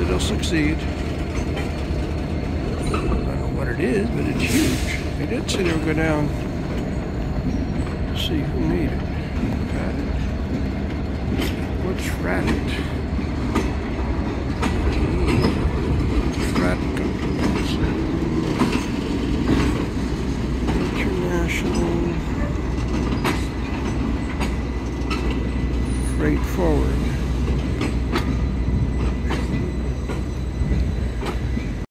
it'll succeed. I don't know what it is, but it's huge. They did say they would go down to see who made it. Got it. What's Radit? Radit Companies. International Freight Forward.